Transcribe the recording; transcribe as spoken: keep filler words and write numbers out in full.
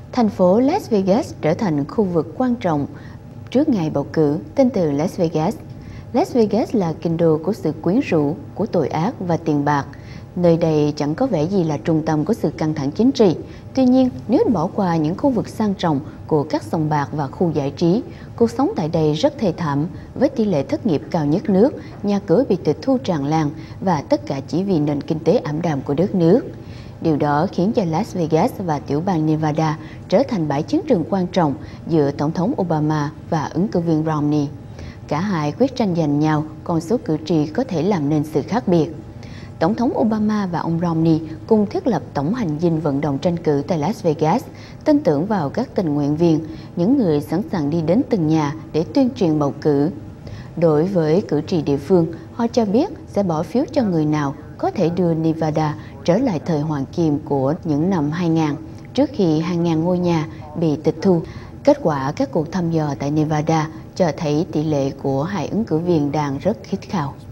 Thành phố Las Vegas trở thành khu vực quan trọng trước ngày bầu cử, tên từ Las Vegas. Las Vegas là kinh đô của sự quyến rũ, của tội ác và tiền bạc. Nơi đây chẳng có vẻ gì là trung tâm của sự căng thẳng chính trị. Tuy nhiên, nếu bỏ qua những khu vực sang trọng của các sòng bạc và khu giải trí, cuộc sống tại đây rất thê thảm, với tỷ lệ thất nghiệp cao nhất nước, nhà cửa bị tịch thu tràn lan và tất cả chỉ vì nền kinh tế ảm đạm của đất nước. Điều đó khiến cho Las Vegas và tiểu bang Nevada trở thành bãi chiến trường quan trọng giữa Tổng thống Obama và ứng cử viên Romney. Cả hai quyết tranh giành nhau, con số cử tri có thể làm nên sự khác biệt. Tổng thống Obama và ông Romney cùng thiết lập tổng hành dinh vận động tranh cử tại Las Vegas, tin tưởng vào các tình nguyện viên, những người sẵn sàng đi đến từng nhà để tuyên truyền bầu cử. Đối với cử tri địa phương, họ cho biết sẽ bỏ phiếu cho người nào có thể đưa Nevada trở lại thời hoàng kim của những năm hai nghìn, trước khi hàng ngàn ngôi nhà bị tịch thu. Kết quả các cuộc thăm dò tại Nevada cho thấy tỷ lệ của hai ứng cử viên đang rất khít khao.